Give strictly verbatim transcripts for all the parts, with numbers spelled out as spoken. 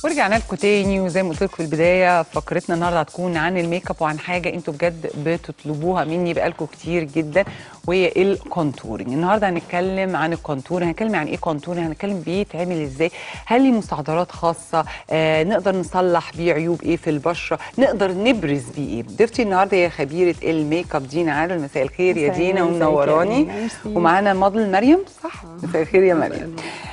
ورجعنا لكم تاني، وزي ما قلت لكم في البدايه فقرتنا النهارده هتكون عن الميك اب وعن حاجه انتوا بجد بتطلبوها مني بقالكم كتير جدا، وهي الكونتورنج. النهارده هنتكلم عن الكونتورنج، هنتكلم عن ايه كونتورنج، هنتكلم بيتعمل ازاي، هل ليه مستحضرات خاصه، آه نقدر نصلح بيه عيوب ايه في البشره، نقدر نبرز بيه ايه. ضيفتي النهارده هي خبيره الميك اب دينا عادل. مساء الخير يا دينا ومنوراني. ومعانا موديل مريم، صح؟ مساء الخير يا مريم.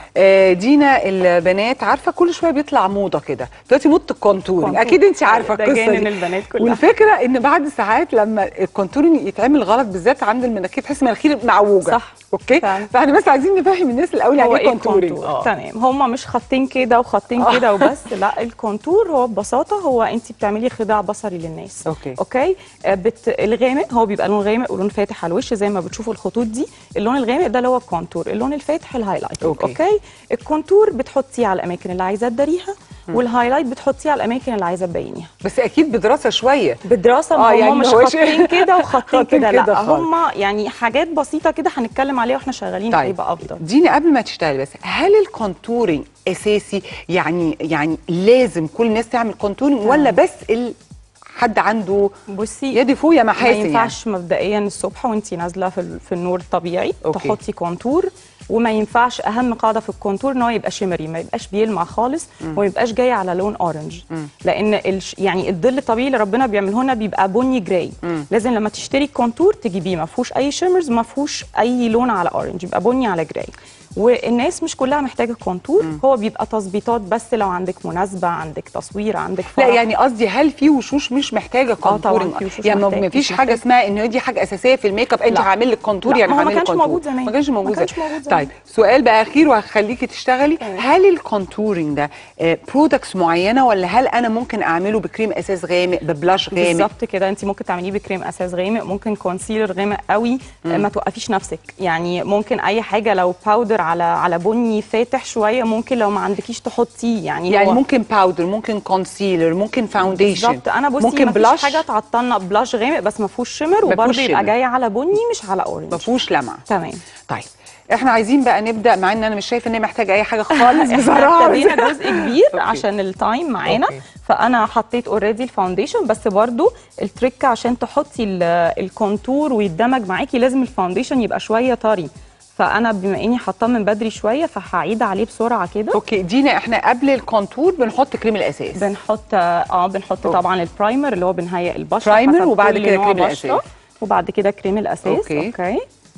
دينا، البنات عارفه كل شويه بيطلع موضه كده دلوقتي، موضه الكونتورنج، اكيد انت عارفه القصه دي. ده البنات كلها. والفكره ان بعد ساعات لما الكونتورنج يتعمل غلط بالذات عند المناخير تحس المناخير معوجه، صح؟ اوكي فعلا. فاحنا بس عايزين نفهم الناس الاول يعني ايه كونتورنج. تمام، هم مش خطين كده وخطين كده وبس، لا الكونتور هو ببساطه هو انت بتعملي خداع بصري للناس. اوكي اوكي بت... الغامق هو بيبقى لون غامق ولون فاتح على الوش زي ما بتشوفوا الخطوط دي. اللون الغامق ده اللي هو الكونتور، اللون الفاتح الهايلايت. اوكي, أوكي؟ الكونتور بتحطيه على الاماكن اللي عايزه تداريها، والهايلايت بتحطيه على الاماكن اللي عايزه تبينيها. بس اكيد بدراسه شويه، بدراسه. آه هم يعني مش خطين كده وخطين كده، لا خالص. هم يعني حاجات بسيطه كده هنتكلم عليها واحنا شغالين. طيب. هيبقى افضل. دينا قبل ما تشتغلي بس، هل الكونتورنج اساسي؟ يعني يعني لازم كل الناس تعمل كونتورنج آه. ولا بس ال حد عنده بصي يد فوق يا محاسن؟ ما ينفعش يعني مبدئيا الصبح وانتي نازله في, في النور الطبيعي أوكي. تحطي كونتور، وما ينفعش اهم قاعده في الكونتور ان هو يبقى شيمري، ما يبقاش بيلمع خالص وما يبقاش جاي على لون اورنج. مم. لان الش يعني الظل الطبيعي اللي ربنا بيعمله لنا بيبقى بني جراي. مم. لازم لما تشتري كونتور تجيبيه ما فيهوش اي شيمرز، ما فيهوش اي لون على اورنج، يبقى بني على جراي. والناس مش كلها محتاجه كونتور. مم. هو بيبقى تظبيطات بس لو عندك مناسبه، عندك تصوير، عندك فرح. لا يعني قصدي هل في وشوش مش محتاجه كونتورنج؟ اه طبعا. يعني ما فيش حاجه اسمها ان دي حاجه اساسيه في الميك اب، انت هعمل لك كونتور يعني هعمل لك كونتور. موجود زمان. ما كانش موجود ما كانش موجود زمان. طيب سؤال بقى اخير وهخليكي تشتغلي. أه. هل الكونتورنج ده آه برودكتس معينه، ولا هل انا ممكن اعمله بكريم اساس غامق، ببلاش غامق؟ بالظبط كده، انت ممكن تعمليه بكريم اساس غامق، ممكن كونسيلر غامق قوي. مم. ما توقفيش نفسك، يعني ممكن اي حاجه لو باودر على على بني فاتح شويه، ممكن لو ما عندكيش تحطيه. يعني يعني ممكن باودر، ممكن كونسيلر، ممكن فاونديشن. بالظبط. انا بصي ممكن بلاش حاجه تعطلنا بلاش غامق بس ما فيهوش شimmer، وبرده يبقى جاي على بني مش على اورنج، ما فيهوش لمعه. تمام. طيب احنا عايزين بقى نبدا، مع ان انا مش شايفه ان هي محتاجه اي حاجه خالص بصراحه. ابتدينا جزء كبير عشان التايم معانا. فانا حطيت اوريدي الفاونديشن، بس برضو التريك عشان تحطي الكونتور ويدمج معاكي لازم الفاونديشن يبقى شويه طري. فانا بما اني حاطاه من بدري شويه فهعيد عليه بسرعه كده. اوكي دينا، احنا قبل الكونتور بنحط كريم الاساس. بنحط اه بنحط أوكي. طبعا البرايمر اللي هو بنهيئ البشره، برايمر وبعد كده كريم الاساس، وبعد كده كريم الاساس. اوكي, أوكي.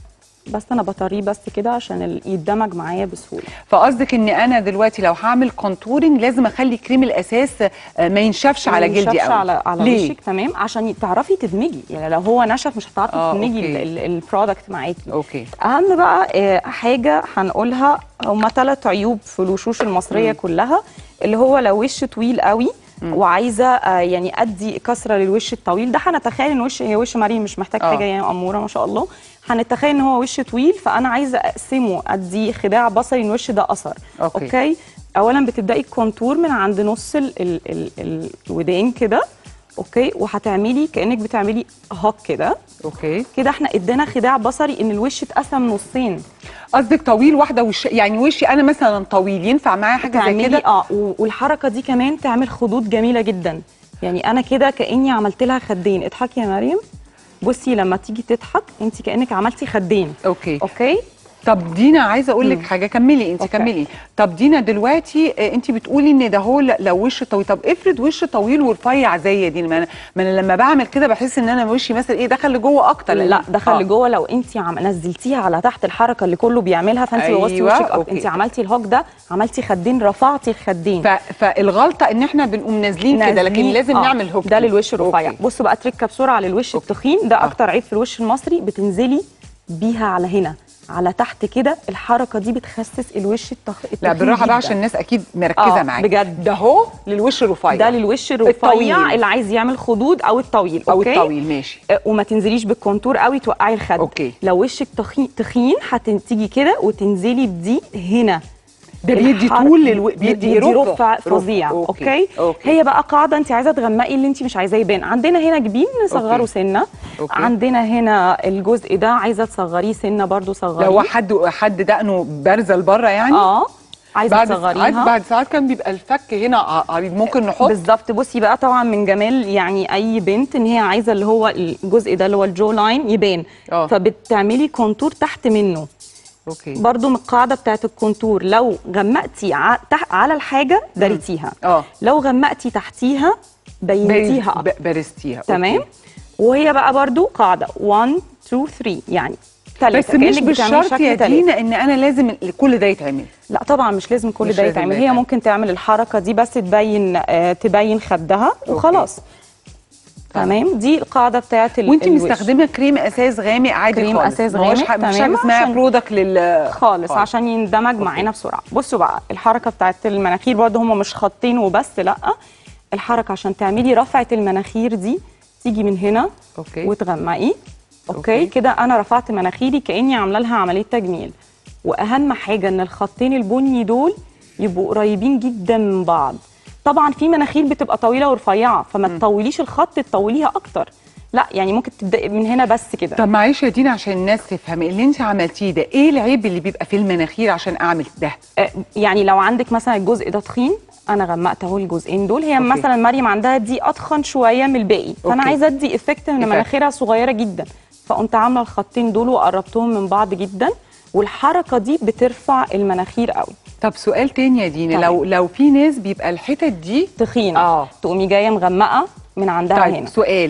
بس انا بطريه بس كده عشان يتدمج معايا بسهوله. فقصدك ان انا دلوقتي لو هعمل كونتورنج لازم اخلي كريم الاساس ما ينشفش على جلدي قوي؟ على على وشك، تمام، عشان تعرفي تدمجي. يعني لو هو نشف مش هتعرفي آه تدمجي البرودكت معاكي. اوكي. اهم بقى حاجه هنقولها، هما ثلاث عيوب في الوشوش المصريه م. كلها، اللي هو لو وش طويل قوي م. وعايزه يعني ادي كسره للوش الطويل ده. هنتخيل ان وش هي وش مريم مش محتاج آه. حاجه، يعني اموره ما شاء الله. هنتخيل ان هو وش طويل، فانا عايزه اقسمه، ادي خداع بصري ان الوش ده قصر. أوكي. اوكي. اولا بتبداي الكونتور من عند نص ال ال ال ال الودان كده. اوكي. وهتعملي كانك بتعملي هوك كده. اوكي. كده احنا ادينا خداع بصري ان الوش اتقسم نصين. قصدك طويل واحده وش، يعني وشي انا مثلا طويل ينفع معايا حاجه زي كده؟ اه والحركه دي كمان تعمل خدود جميله جدا. يعني انا كده كاني عملت لها خدين. اضحكي يا مريم. بصي لما تيجي تضحك انت كانك عملتي خدين. اوكي. اوكي. طب دينا عايزه اقول لك حاجه، كملي انت. أوكي. كملي. طب دينا دلوقتي انت بتقولي ان ده هو لو وش طويل، طب افرض وش طويل ورفيع زي دي، ما انا ما انا لما بعمل كده بحس ان انا وشي مثلا ايه دخل لجوه اكتر. لا دخل آه. لجوه لو انت عم نزلتيها على تحت الحركه اللي كله بيعملها، فانت أيوة. بوظتي وشك اكتر. انت عملتي الهوك ده، عملتي خدين، رفعتي الخدين. ف... فالغلطه ان احنا بنقوم نازلين كده، لكن لازم آه. نعمل هوك. ده للوش الرفيع. بصوا بقى تركه بسرعه للوش أوكي. التخين ده اكتر آه. عيب في الوش المصري. بتنزلي بيها على هنا على تحت كده، الحركه دي بتخسس الوش التخ... التخين. لا بالراحه بقى عشان الناس اكيد مركزه آه معاكي. بجد ده هو للوش الرفيع، ده للوش الرفيع اللي عايز يعمل خدود، او الطويل. او أوكي؟ الطويل ماشي. آه وما تنزليش بالكونتور قوي توقعي الخد. اوكي. لو وشك تخين تخين هتيجي كده وتنزلي بدي هنا. ده بيدي طول للو... بيدي, بيدي رفع فظيع. أوكي. أوكي. أوكي. هي بقى قاعده انت عايزه تغمقي اللي انت مش عايزاه يبان. عندنا هنا جبين نصغره سنه. أوكي. عندنا هنا الجزء ده عايزه تصغريه سنه برده صغريه. لو حد حد دقنه بارزه لبره يعني. اه عايزه بعد تصغريها ساعات بعد ساعات كان بيبقى الفك هنا عريض، ممكن نحط بالظبط. بصي بقى طبعا من جمال يعني اي بنت ان هي عايزه اللي هو الجزء ده اللي هو الجو لاين يبان، اه فبتعملي كونتور تحت منه. اوكي. برضو من القاعده بتاعت الكونتور، لو غمقتي ع... تح... على الحاجه دريتيها، اه لو غمقتي تحتيها بينتيها ب... بارستيها. تمام. أوكي. وهي بقى برضو قاعده واحد اتنين تلاتة يعني ثلاثة، بس مش بالشرط يا دينا ان انا لازم كل ده يتعمل. لا طبعا مش لازم كل مش ده لازم يتعمل، ده هي يتعمل. ممكن تعمل الحركه دي بس تبين آه تبين خدها وخلاص. تمام. دي القاعده بتاعت ال وانت مستخدمه كريم اساس غامق عادي كريم خالص، اساس ما هوش غامق مش حاجه اسمها برودكت لل خالص, خالص عشان يندمج أوكي. معانا بسرعه. بصوا بقى الحركه بتاعت المناخير برضو هم مش خطين وبس، لا الحركه عشان تعملي رفعه المناخير دي تيجي من هنا اوكي وتغمقي. اوكي, أوكي. كده انا رفعت مناخيري كاني عامله لها عمليه تجميل. واهم حاجه ان الخطين البني دول يبقوا قريبين جدا من بعض. طبعا في مناخير بتبقى طويله ورفيعه فما تطوليش الخط، تطوليها اكتر، لا يعني ممكن تبداي من هنا بس كده. طب معلش يا دينا عشان الناس تفهم اللي انت عملتيه ده، ايه العيب اللي بيبقى في المناخير عشان اعمل ده؟ آه يعني لو عندك مثلا الجزء ده تخين، انا غمقت اهو الجزئين دول. هي أوكي. مثلا مريم عندها دي اتخن شويه من الباقي، فانا أوكي. عايزه ادي افكت ان مناخيرها صغيره جدا، فقمت عامله الخطين دول وقربتهم من بعض جدا، والحركه دي بترفع المناخير قوي. طب سؤال تاني يا دينا، لو لو في ناس بيبقى الحتت دي تخينه اه تقومي جايه مغمقه من عندها طيب هنا. سؤال،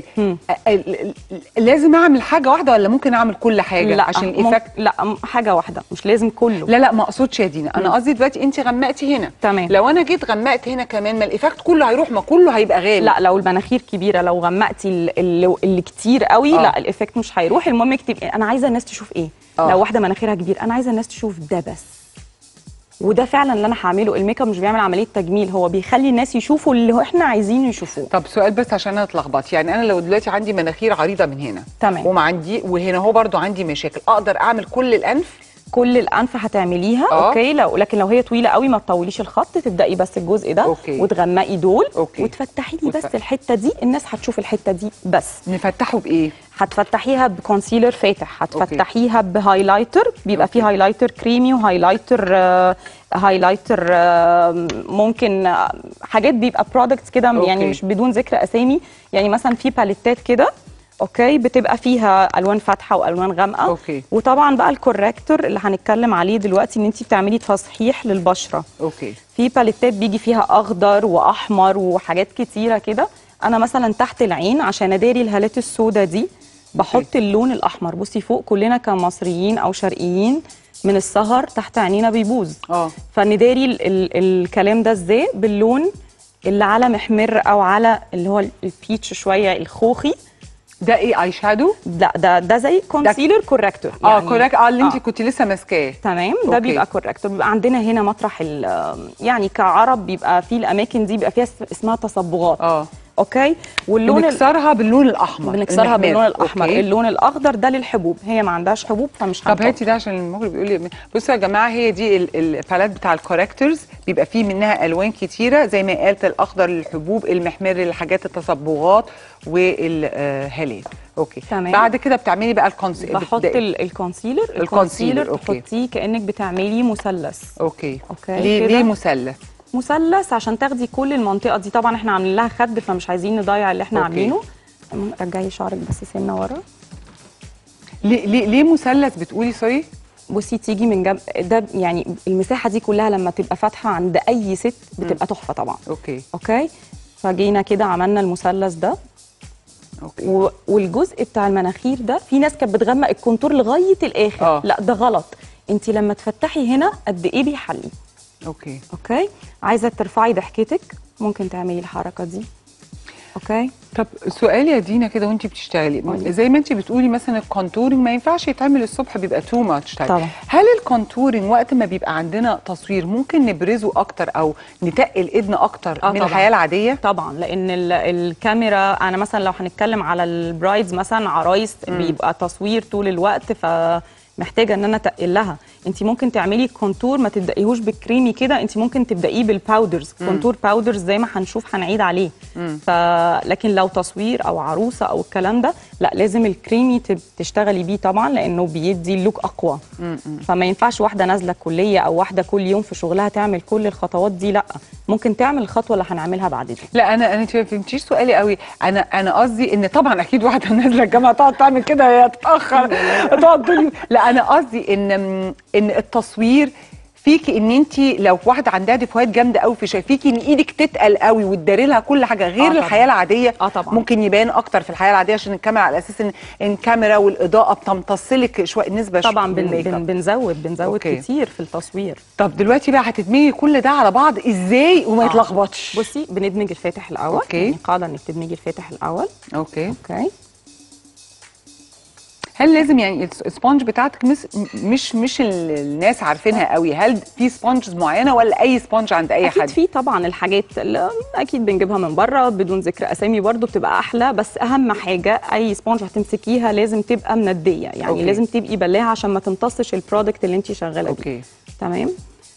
لازم اعمل حاجه واحده ولا ممكن اعمل كل حاجه لا عشان الايفكت؟ لا حاجه واحده مش لازم كله. لا لا ما اقصدش يا دينا، انا قصدي دلوقتي انت غمقتي هنا تمام، لو انا جيت غمقت هنا كمان ما الايفكت كله هيروح، ما كله هيبقى غالي. لا لو المناخير كبيره، لو غمقتي اللي, اللي كتير قوي آه. لا الايفكت مش هيروح. المهم اكتب انا عايزه الناس تشوف ايه. آه. لو واحده مناخيرها كبير انا عايزه الناس تشوف ده بس، وده فعلا اللي انا هعمله. الميك اب مش بيعمل عمليه تجميل، هو بيخلي الناس يشوفوا اللي احنا عايزين يشوفوه. طب سؤال بس عشان انا اتلخبطت، يعني انا لو دلوقتي عندي مناخير عريضه من هنا تمام وما عندي وهنا هو برضو عندي مشاكل، اقدر اعمل كل الانف؟ كل الانف هتعمليها أوه. اوكي. لو لكن لو هي طويله قوي ما تطوليش الخط، تبداي بس الجزء ده أوكي. وتغمقي دول أوكي. وتفتحي لي بس الحته دي، الناس هتشوف الحته دي بس. نفتحه بايه؟ هتفتحيها بكونسيلر فاتح، هتفتحيها بهايلايتر، بيبقى فيه هايلايتر كريمي وهايلايتر آه هايلايتر آه ممكن آه حاجات بيبقى برودكتس كده يعني مش بدون ذكر اسامي. يعني مثلا في باليتات كده اوكي بتبقى فيها الوان فاتحه والوان غامقه. أوكي. وطبعا بقى الكوريكتور اللي هنتكلم عليه دلوقتي ان انت بتعملي تصحيح للبشره. اوكي. في باليتات بيجي فيها اخضر واحمر وحاجات كتيره كده. انا مثلا تحت العين عشان اداري الهالات السوداء دي بحط أوكي. اللون الاحمر. بصي فوق كلنا كمصريين او شرقيين من السهر تحت عينينا بيبوظ، اه فنداري ال ال الكلام ده ازاي؟ باللون اللي على محمر او على اللي هو البيتش شويه الخوخي. ده ايه، اي شادو؟ لا ده ده زي كونسيلر كوريكتور اه يعني كوريك اه اللي انت آه. كنت لسه ماسكاه. تمام. ده أوكي. بيبقى كوريكتور. بيبقى عندنا هنا مطرح يعني كعرب بيبقى في الاماكن دي بيبقى فيها اسمها تصبغات. اه اوكي. واللون بنكسرها باللون الاحمر. بنكسرها باللون الاحمر. أوكي. اللون الاخضر ده للحبوب، هي ما عندهاش حبوب فمش طب هاتي ده عشان المخرج بيقول لي. بصوا يا جماعه، هي دي البالات بتاع الكوريكتورز، بيبقى فيه منها الوان كتيره زي ما قالت، الاخضر للحبوب، المحمر للحاجات التصبغات والهالات. اوكي تمام. بعد كده بتعملي بقى الكونسيلر. بحط الكونسيلر. الكونسيلر تحطيه كانك بتعملي مثلث. اوكي اوكي. ليه ليه مثلث؟ مثلث عشان تاخدي كل المنطقه دي. طبعا احنا عاملين لها خد فمش عايزين نضيع اللي احنا أوكي. عاملينه. رجعي شعرك بس سنه ورا. ليه ليه ليه مثلث بتقولي؟ سوري. بصي تيجي من جنب ده، يعني المساحه دي كلها لما تبقى فاتحه عند اي ست بتبقى تحفه طبعا. اوكي اوكي. فجينا كده عملنا المثلث ده. اوكي. و... والجزء بتاع المناخير ده في ناس كانت بتغمق الكونتور لغايه الاخر. أوه. لا ده غلط. انت لما تفتحي هنا قد ايه بيحلي. اوكي اوكي. عايزه ترفعي ضحكتك ممكن تعملي الحركه دي. اوكي. طب سؤال يا دينا كده وانت بتشتغلي، أوكي. زي ما انت بتقولي مثلا الكونتورنج ما ينفعش يتعمل الصبح، بيبقى تو ماتش تايم. طبعا. هل الكونتورنج وقت ما بيبقى عندنا تصوير ممكن نبرزه اكتر او نتقل ايدنا اكتر آه من طبعًا. الحياه العاديه؟ طبعا، لان الكاميرا انا مثلا لو هنتكلم على البرايدز مثلا عرايس بيبقى تصوير طول الوقت، ف محتاجه ان انا اتقل لها. انت ممكن تعملي كونتور ما تبدايهوش بالكريمي كده، انت ممكن تبدايه بالباودرز، كونتور باودرز زي ما هنشوف هنعيد عليه. ف لكن لو تصوير او عروسه او الكلام ده لا، لازم الكريمي تشتغلي بيه طبعا لانه بيدي اللوك اقوى. مم. فما ينفعش واحده نازله كليه او واحده كل يوم في شغلها تعمل كل الخطوات دي، لا، ممكن تعمل الخطوه اللي هنعملها بعد دي. لا انا انا انت ما فهمتيش سؤالي قوي. انا انا قصدي ان طبعا اكيد واحده نازله الجامعه تقعد تعمل كده هي تتاخر تقعد طول. لا انا قصدي ان ان التصوير فيكي ان انت لو واحده عندها ديفوهات جامده قوي في شايفيكي ان ايدك تتقل قوي وتداري لها كل حاجه غير آه الحياه العاديه. اه طبعا ممكن يبان اكتر في الحياه العاديه عشان الكاميرا على اساس ان الكاميرا والاضاءه بتمتصلك شويه نسبه طبعا. بن بن بنزود بنزود أوكي. كتير في التصوير. طب دلوقتي بقى هتدمجي كل ده على بعض ازاي وما آه. يتلخبطش؟ بصي بندمج الفاتح الاول. اوكي. يعني قاعده انك تدمجي الفاتح الاول. اوكي اوكي. هل لازم يعني السبونج بتاعتك مش مش مش الناس عارفينها قوي؟ هل في سبونجز معينه ولا اي سبونج عند اي أكيد حد؟ في طبعا الحاجات اللي اكيد بنجيبها من بره بدون ذكر اسامي برضو بتبقى احلى، بس اهم حاجه اي سبونج هتمسكيها لازم تبقى منديه، يعني أوكي. لازم تبقي بلاها عشان ما تمتصش البرودكت اللي انت شغاله بيه. اوكي تمام.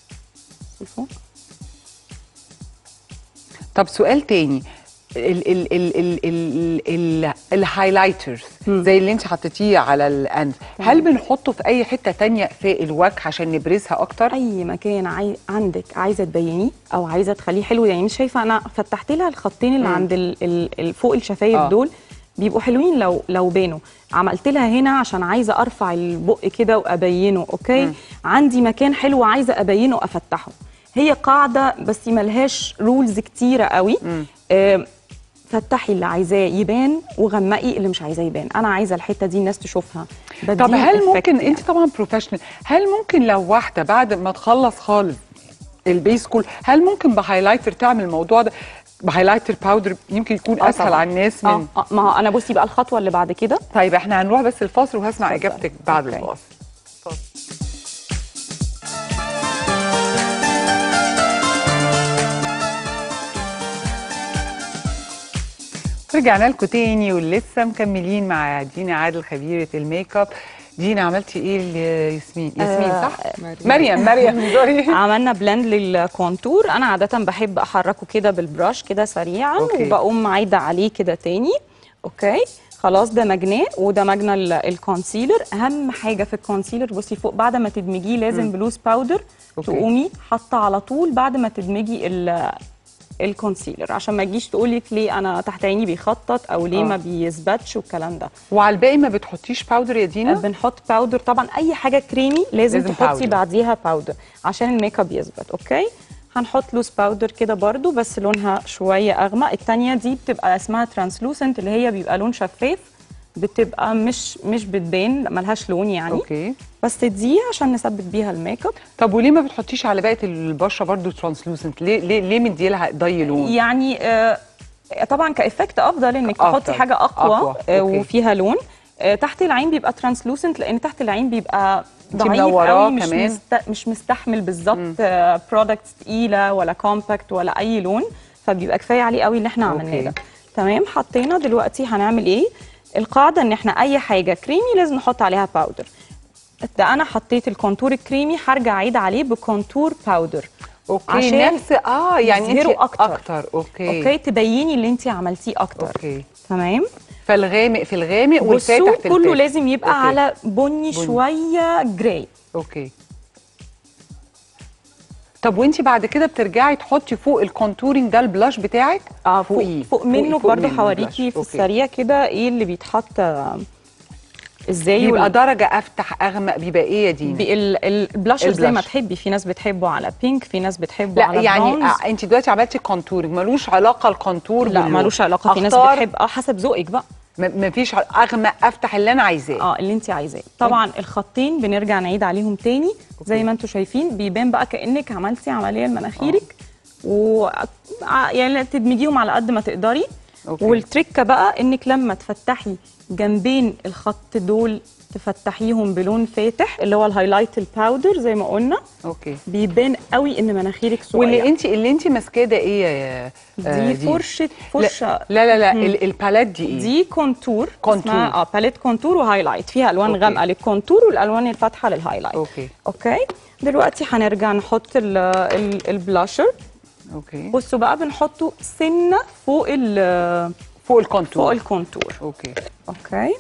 طب سؤال تاني، ال ال ال ال ال ال الهايلايترز زي اللي انت حطيتيه على الانف، هل بنحطه في اي حته تانية في الوجه عشان نبرزها اكتر؟ اي مكان عاي... عندك عايزه تبينيه او عايزه تخليه حلو، يعني مش شايفه انا فتحت لها الخطين اللي مم. عند ال ال ال فوق الشفايف آه. دول بيبقوا حلوين لو لو بانوا. عملت لها هنا عشان عايزه ارفع البق كده وابينه. اوكي. مم. عندي مكان حلو عايزه ابينه افتحه. هي قاعده بس ملهاش رولز كتيره قوي. آه فتحي اللي عايزاه يبان وغمقي اللي مش عايزاه يبان. انا عايزه الحته دي الناس تشوفها. طب هل ممكن يعني. انت طبعا بروفيشنال، هل ممكن لو واحده بعد ما تخلص خالص البيس كول هل ممكن بهايلايتر تعمل الموضوع ده؟ بهايلايتر باودر يمكن يكون آه اسهل طبعا. على الناس من آه. آه. ما هو انا بصي بقى الخطوه اللي بعد كده. طيب احنا هنروح بس الفاصل وهسمع اجابتك بعد أوكي. الفاصل. رجعنا لكم تاني ولسه مكملين مع دينا عادل خبيره الميك اب. دينا عملتي ايه لياسمين؟ ياسمين صح؟ آه مريم مريم سوري. عملنا بلند للكونتور. انا عاده بحب احركه كده بالبراش كده سريعا أوكي. وبقوم عايده عليه كده تاني. اوكي خلاص دمجناه ودمجنا الكونسيلر. اهم حاجه في الكونسيلر بصي فوق بعد ما تدمجيه لازم م. بلوز باودر أوكي. تقومي حاطه على طول بعد ما تدمجي الكونسيلر عشان ما تجيش تقول لك ليه انا تحت عيني بيخطط او ليه آه. ما بيثبتش والكلام ده. وعلى الباقي ما بتحطيش باودر يا دينا؟ بنحط باودر طبعا. اي حاجه كريمي لازم, لازم تحطي بعديها باودر عشان الميك اب يثبت. اوكي هنحط لوز باودر كده برضو بس لونها شويه اغمق. الثانيه دي بتبقى اسمها ترانسلوسنت اللي هي بيبقى لون شفاف، بتبقى مش مش بتبان ملهاش لون يعني. اوكي بس دي عشان نثبت بيها الميك اب. طب وليه ما بتحطيش على بقيه البشره برضو ترانسلوسنت؟ ليه ليه ليه مدي لها ضي لون؟ يعني آه طبعا كافكت افضل انك تحطي حاجه اقوى, أقوى. آه وفيها لون. آه تحت العين بيبقى ترانسلوسنت لان تحت العين بيبقى ضعيف قوي مش كمان. مست... مش مستحمل بالظبط آه برودكتس تقيله ولا كومباكت ولا اي لون، فبيبقى كفايه عليه قوي اللي احنا عملناه ده. تمام. حطينا دلوقتي هنعمل ايه؟ القاعده ان احنا اي حاجه كريمي لازم نحط عليها باودر. ده انا حطيت الكونتور الكريمي هرجع اعيد عليه بكونتور باودر. اوكي عشان نفس اه يعني انت اكتر اكتر اوكي اوكي تبيني اللي انت عملتيه اكتر. اوكي تمام. فالغامق في الغامق والفاتح في كله لازم يبقى أوكي. على بني, بني شويه جراي. اوكي. طب وانت بعد كده بترجعي تحطي فوق الكونتورنج ده البلاش بتاعك؟ اه فوق فوق, فوق منه برضه هوريكي في السريع كده ايه اللي بيتحط ازاي. بيبقى وال... درجه افتح اغمق بيبقى ايه يا دينا؟ البلاشر زي ما تحبي. في ناس بتحبه على بينك، في ناس بتحبه على يعني برونز. انت دلوقتي عملتي كونتورنج ملوش علاقه الكونتور لا ملوش علاقه. في ناس بتحب اه حسب ذوقك بقى. ما فيش اغمق افتح اللي انا عايزاه. اه اللي انت عايزاه. طبعا الخطين بنرجع نعيد عليهم تاني زي ما انتم شايفين. بيبان بقى كانك عملتي عمليه لمناخيرك و يعني تدمجيهم على قد ما تقدري. أوكي. والتركه بقى انك لما تفتحي جنبين الخط دول تفتحيهم بلون فاتح اللي هو الهايلايت الباودر زي ما قلنا. اوكي. بيبان قوي ان مناخيرك صغيره. واللي انت اللي انت ماسكاه ده ايه يا دي, دي فرشه فرشه لا لا لا, لا الباليت دي ايه؟ دي كونتور. كونتور اه باليت كونتور وهايلايت، فيها الوان غامقه للكونتور والالوان الفاتحه للهايلايت. اوكي اوكي. دلوقتي هنرجع نحط البلاشر. اوكي. بصوا بقى بنحطه سنه فوق ال فوق الكونتور. فوق الكونتور. اوكي اوكي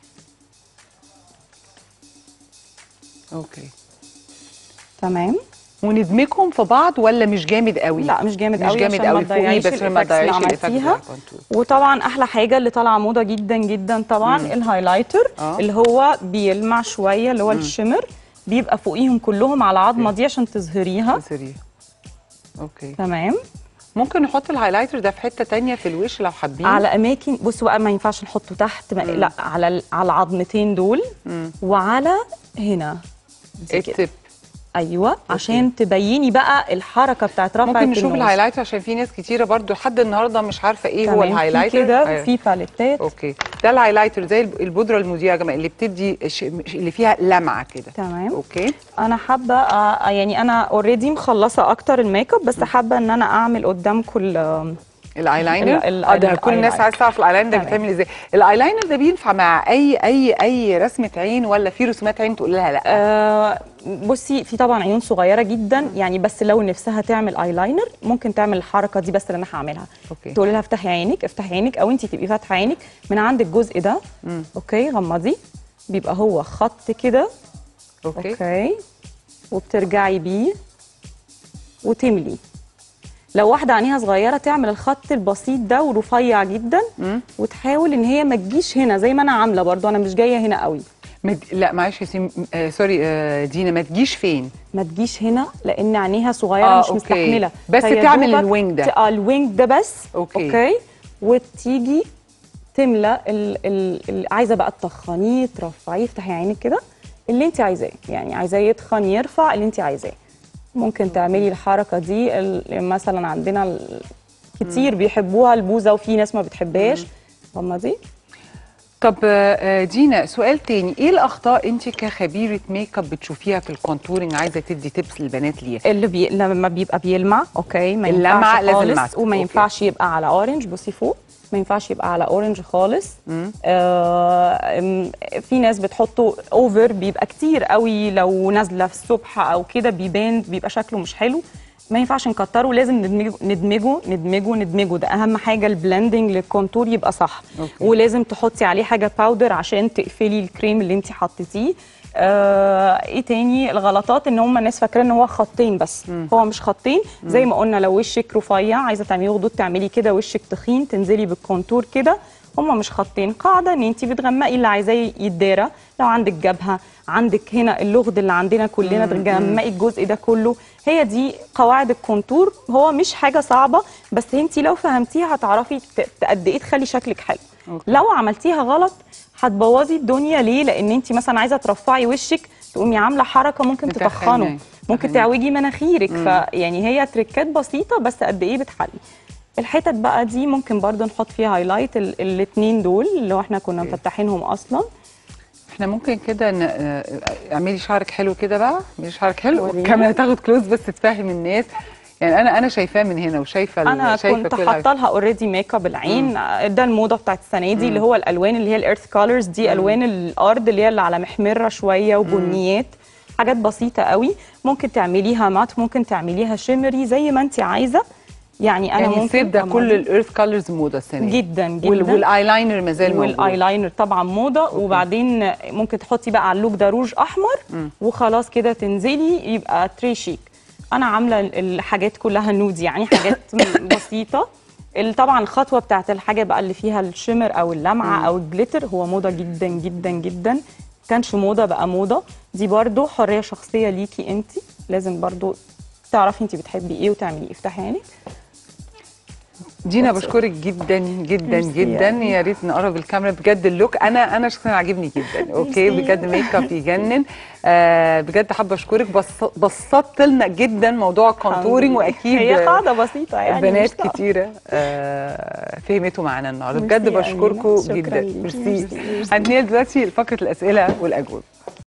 اوكي تمام. وندمجهم في بعض ولا مش جامد قوي؟ لا مش جامد قوي، مش جامد قوي فوقيه بس عشان ما تضيعيش الايفكت بتاع الكونتور. وطبعا احلى حاجه اللي طالعه موضه جدا جدا طبعا مم. الهايلايتر آه. اللي هو بيلمع شويه اللي هو مم. الشمر، بيبقى فوقيهم كلهم على العظمه دي عشان تظهريها. تظهريها. اوكي تمام. ممكن نحط الهايلايتر ده في حته ثانيه في الوش لو حابين، على اماكن. بصوا بقى ما ينفعش نحطه تحت، ما لا على على العظمتين دول مم. وعلى هنا التب. ايوه أوكي. عشان تبيني بقى الحركه بتاعت رفع النوز. ممكن نشوف الهايلايتر عشان في ناس كتيره برضو لحد النهارده مش عارفه ايه هو الهايلايتر. في كده في باليتات. اوكي ده الهايلايتر زي البودره المذيعه يا جماعه اللي بتدي اللي فيها لمعه كده. تمام. اوكي. انا حابه آه يعني انا اوريدي مخلصه اكتر الميك اب، بس حابه ان انا اعمل قدامكم الايلاينر. اه ده كل الناس عايزه تعرف الايلاينر ده بيتعمل ازاي. الايلاينر ده بينفع مع اي اي اي رسمه عين ولا في رسومات عين تقول لها لا؟ آه بصي في طبعا عيون صغيره جدا يعني، بس لو نفسها تعمل ايلاينر ممكن تعمل الحركه دي بس اللي انا هعملها. اوكي. تقولي لها افتحي عينك افتحي عينك، او انت تبقي فاتحه عينك من عند الجزء ده. مم. اوكي غمضي، بيبقى هو خط كده. اوكي اوكي وبترجعي بيه وتملي. لو واحده عينيها صغيره تعمل الخط البسيط ده ورفيع جدا مم. وتحاول ان هي ما تجيش هنا زي ما انا عامله برضو، انا مش جايه هنا قوي. مد... لا معلش يا سيم آه سوري آه دينا، ما تجيش فين؟ ما تجيش هنا لان عينيها صغيره آه مش أوكي. مستحمله، بس تعمل الوينج ده. اه الوينج ده بس. اوكي, أوكي. وتيجي تملى ال... ال... ال... عايزه بقى تخنيه ترفعيه، افتحي عينك كده اللي انت عايزاه، يعني عايزاه يتخن يرفع اللي انت عايزاه. ممكن تعملي الحركه دي مثلا عندنا كتير مم. بيحبوها البوزه وفي ناس ما بتحبهاش. غمضي. طب دينا سؤال تاني، ايه الاخطاء انت كخبيره ميك اب بتشوفيها في الكونتورنج عايزه تدي تبس للبنات ليها؟ اللي بي... لما بيبقى بيلمع اوكي ما اللمعه ينفعش لازم خالص، وما ينفعش يبقى على اورنج. بصي فوق ما ينفعش يبقى على اورنج خالص. آه في ناس بتحطه اوفر بيبقى كتير قوي، لو نازله في الصبح او كده بيبان بيبقى شكله مش حلو. ما ينفعش نكتره، لازم ندمجه ندمجه ندمجه ندمجه ده اهم حاجه. البلندنج للكونتور يبقى صح. أوكي. ولازم تحطي عليه حاجه باودر عشان تقفلي الكريم اللي انت حطيتيه. آه ايه تاني الغلطات؟ ان هم الناس فاكره ان هو خطين بس. مم. هو مش خطين. مم. زي ما قلنا لو وشك رفيع عايزه تعملي خدود تعملي كده، وشك تخين تنزلي بالكونتور كده. هم مش خطين. قاعده ان انت بتغمقي اللي عايزاه يتدارى. لو عندك جبهه عندك هنا اللغد اللي عندنا كلنا تغمقي الجزء ده كله. هي دي قواعد الكونتور. هو مش حاجه صعبه، بس انت لو فهمتيها هتعرفي قد ايه تخلي شكلك حلو. أوكي. لو عملتيها غلط هتبوظي الدنيا. ليه؟ لان انت مثلا عايزه ترفعي وشك تقومي عامله حركه ممكن تتخنه، ممكن تعوجي مناخيرك. فيعني هي تريكات بسيطه بس قد ايه بتحلي. الحتت بقى دي ممكن برضو نحط فيها هايلايت الاثنين دول اللي احنا كنا مفتحينهم اصلا. احنا ممكن كده اعملي شعرك حلو كده بقى، اعملي شعرك حلو كمان تاخد كلوز بس تفهم الناس. يعني انا انا شايفاه من هنا وشايفه انا شايفة كنت حاطه لها اوريدي ميك اب العين. مم. ده الموضه بتاعت السنه دي. مم. اللي هو الالوان اللي هي الارث كولرز دي. مم. الوان الارض اللي هي اللي على محمره شويه وبنيات. مم. حاجات بسيطه قوي. ممكن تعمليها مات، ممكن تعمليها شيمري زي ما انت عايزه. يعني انا يعني ممكن ده كل الارث كولرز موضه السنه دي جدا جدا. والايلاينر ما زال موجود. والايلاينر طبعا موضه. أوكي. وبعدين ممكن تحطي بقى على اللوك ده روج احمر. م. وخلاص كده تنزلي يبقى تري شيك. انا عامله الحاجات كلها نود يعني حاجات بسيطه. طبعا الخطوه بتاعت الحاجه بقى اللي فيها الشمر او اللمعه م. او الجليتر هو موضه جدا جدا جدا. كانش موضه بقى موضه. دي برضو حريه شخصيه ليكي انت. لازم برضو تعرفي انت بتحبي ايه وتعملي ايه. افتحي عينك. دينا بشكرك جدا جدا جدا. يا ريت نقرب الكاميرا. بجد اللوك انا انا شخصيا عاجبني جدا. اوكي بجد ميك اب يجنن. آه بجد حابه اشكرك. بس بسطت لنا جدا موضوع الكونتورنج، واكيد هي قاعده بسيطه يعني بنات كتيره آه فهمتوا معانا النهارده. بجد بشكركم جدا. ميرسي. هننقل دلوقتي لفقره الاسئله والاجوبه.